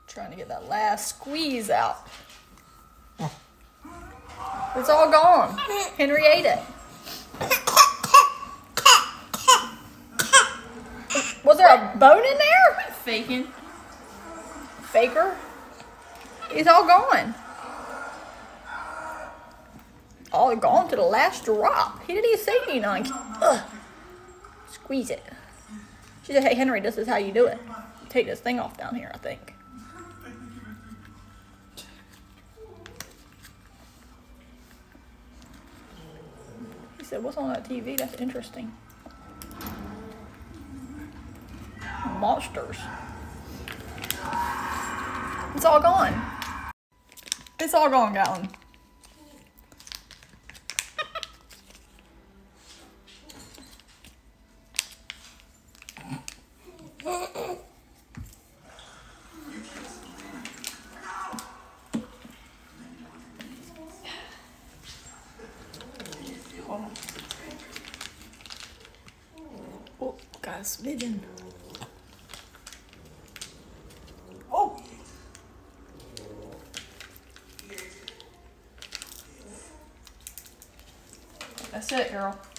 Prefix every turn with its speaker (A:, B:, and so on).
A: Trying to get that last squeeze out. It's all gone. Henry ate it. Was there a bone in there?
B: Faking.
A: Faker. He's all gone. All gone to the last drop. He didn't even say anything. Ugh. Squeeze it. She said, hey, Henry, this is how you do it. Take this thing off down here, I think. He said, what's on that TV? That's interesting. Monsters. It's all gone. It's all gone, Gatlin. Oh, got a smidgen. Oh! That's it, girl.